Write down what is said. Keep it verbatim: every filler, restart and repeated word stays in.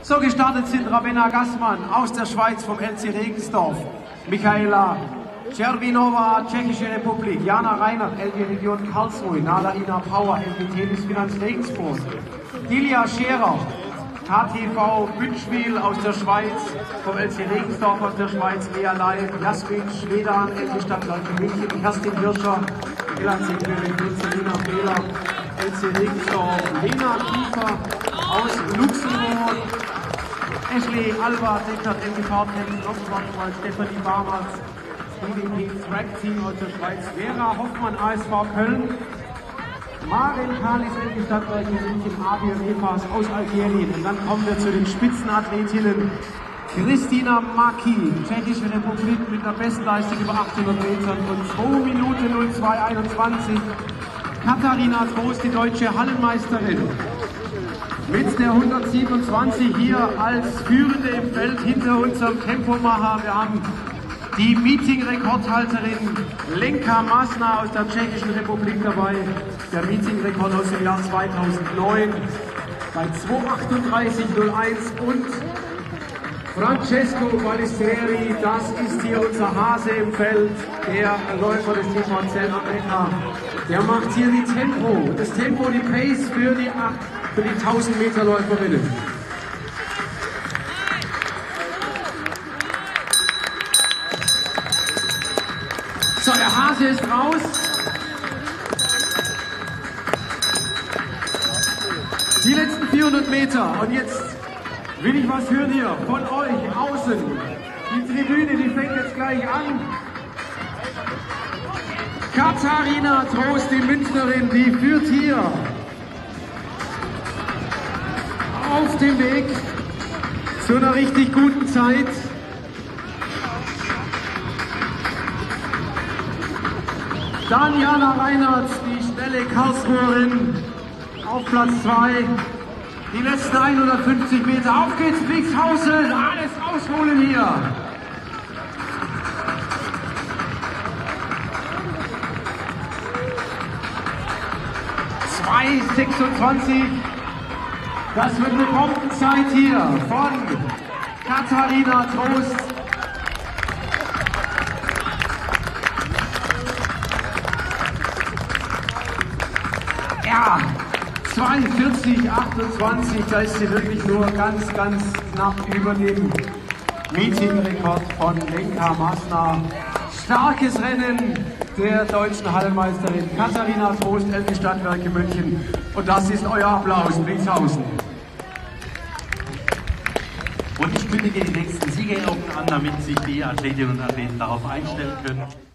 So gestartet sind Ravenna Gassmann aus der Schweiz vom L C Regensdorf, Michaela Czerwinowa, Tschechische Republik, Jana Reinert, L G Region Karlsruhe, Nada Ina Power, L G Tennis Finanz Regensburg, Dilia Scherer, K T V Bütschwil aus der Schweiz, vom L C Regensdorf aus der Schweiz, Lea Leib, Jasmin Schwedan, L G Stadtwerke München, Kerstin Hirscher, L A C Querin, Selina Fehler, L C Regensdorf, Lena Kiefer aus Luxemburg, Ashley Alba, Deckert, L G Fahrtennis, Nordschwarzwald, Stephanie Barmals, D D P Track Team aus der Schweiz, Vera Hoffmann, A S V Köln, Maren Kalis, L G Stadtwerke München, Abir Efas aus Algerien. Und dann kommen wir zu den Spitzenathletinnen. Kristina Maki, Tschechische Republik mit einer Bestleistung über achthundert Metern und zwei Minuten null zwei einundzwanzig. Katharina Trost, die deutsche Hallenmeisterin, mit der hundertsiebenundzwanzig hier als Führende im Feld hinter unserem Tempomacher. Wir haben die Meeting-Rekordhalterin Lenka Masna aus der Tschechischen Republik dabei. Der Meeting-Rekord aus dem Jahr zweitausendneun bei zwei achtunddreißig null eins und Francesco Balistreri, das ist hier unser Hase im Feld, der Läufer des Team Marcel Amerika. Der macht hier die Tempo, das Tempo, die Pace für die, für die tausend Meter Läuferinnen. So, der Hase ist raus. Die letzten vierhundert Meter. Und jetzt will ich was hören hier von euch außen. Die Tribüne, die fängt jetzt gleich an. Katharina Trost, die Münchnerin, die führt hier auf dem Weg zu einer richtig guten Zeit. Dann Jana Reinert, die schnelle Karlsruherin, auf Platz zwei. Die letzten hundertfünfzig Meter. Auf geht's, Blixhausen, alles rausholen hier. zwei sechsundzwanzig. Das wird eine Bombenzeit hier von Katharina Trost. Ja, zwei vierzig achtundzwanzig, da ist sie wirklich nur ganz, ganz knapp über dem Meeting-Rekord von Lenka Masna. Starkes Rennen der deutschen Hallenmeisterin Katharina Trost, L G Stadtwerke München. Und das ist euer Applaus, Blixhausen. Und ich kündige die nächsten Siegerehrungen an, damit sich die Athletinnen und Athleten darauf einstellen können.